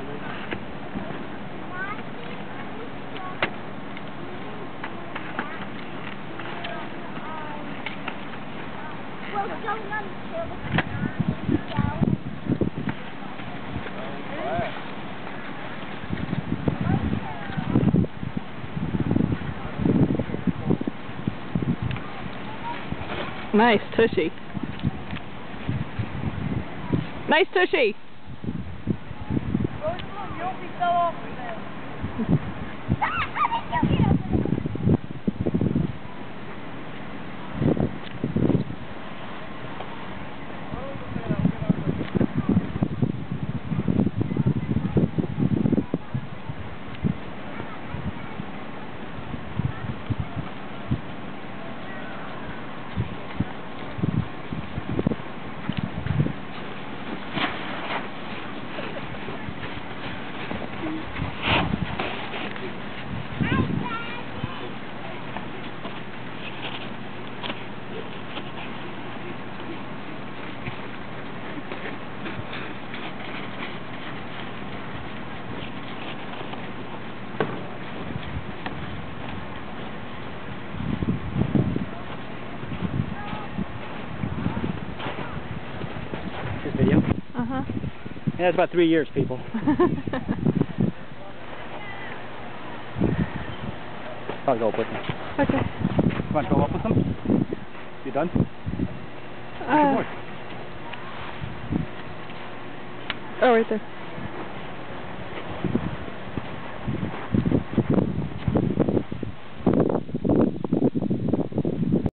Nice tushy. Nice tushy. Video. Uh-huh. Yeah, it's about 3 years, people. I'll go up with them. Okay. You want to go up with them? You done? Oh, right there.